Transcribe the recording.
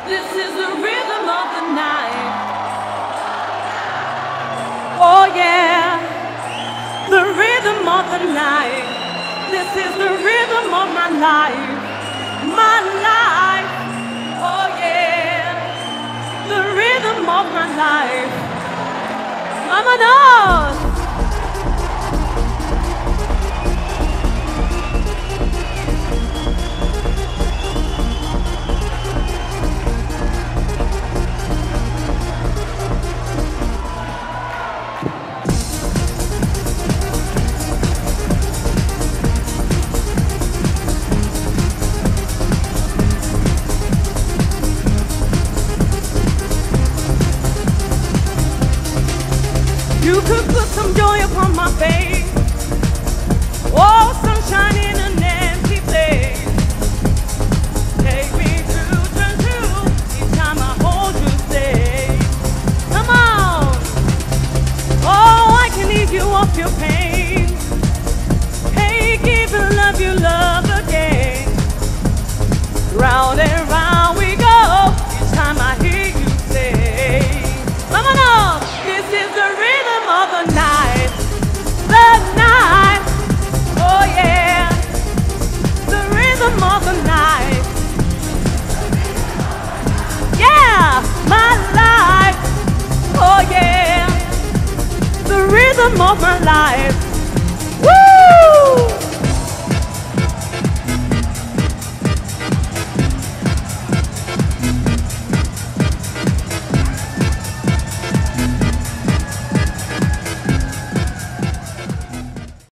This is the rhythm of the night. Oh yeah, the rhythm of the night. This is the rhythm of my life. My life. Oh yeah, the rhythm of my life. Vámonos. You could put some joy upon my face. Oh, sunshine in an empty place. Take me through, turn through. Each time I hold you, stay. Come on. Oh, I can ease you off your pain. Hey, give and love you love again. Round and round we go. Each time I hear you say, vámonos. This is the rhythm of the night, oh yeah, the rhythm of the night, yeah, my life, oh yeah, the rhythm of my life.